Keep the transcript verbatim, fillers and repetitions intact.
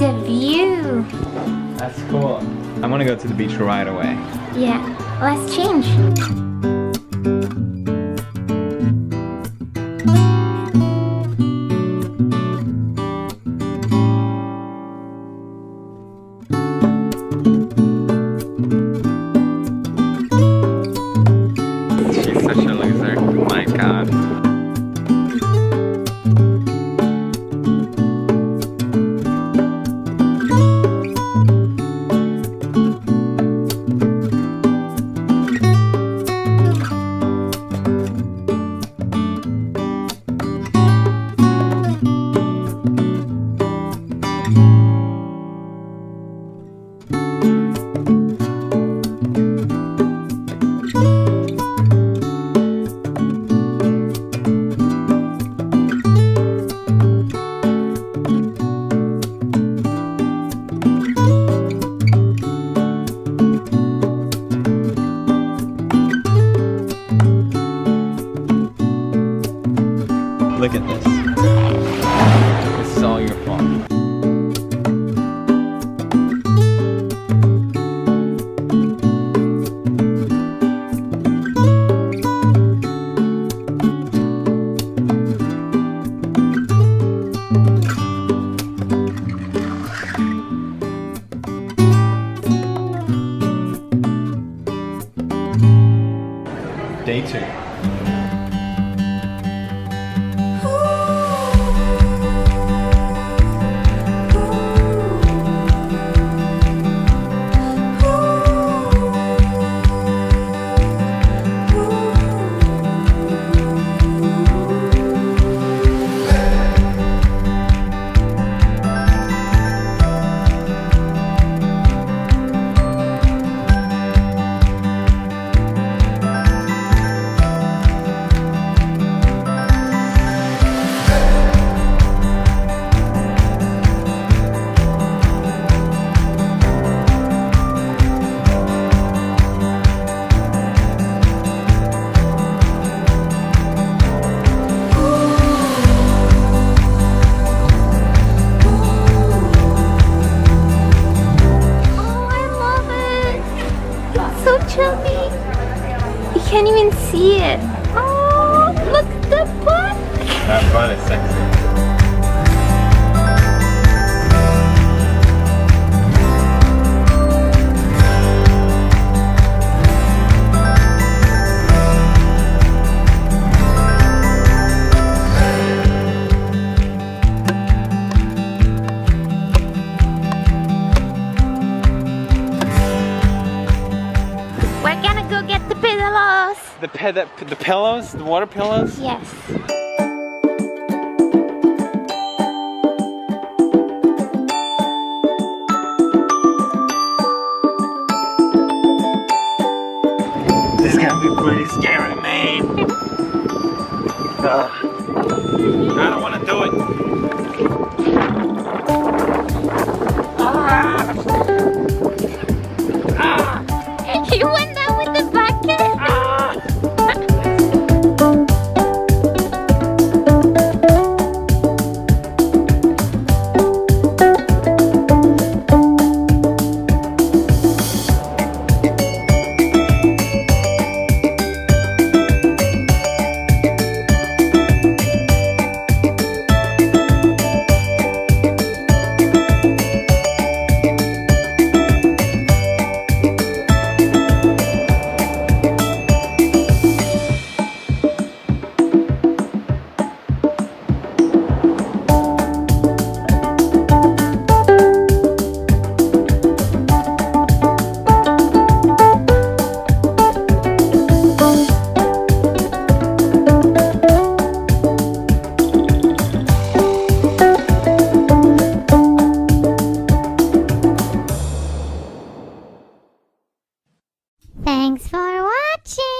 the view. That's cool. I want to go to the beach right away. Yeah, let's change. She's such a loser. My God. Look at this. This is all your fault. Day two. So chubby. You can't even see it. Oh, look at the butt. That butt is sexy. We're gonna go get the pillows. The, pe the, the pillows? The water pillows? Yes. This is gonna be pretty scary, man. Ugh. I don't want to do it. Ah. Ah. You went down with the bucket? Ah. Thanks for watching.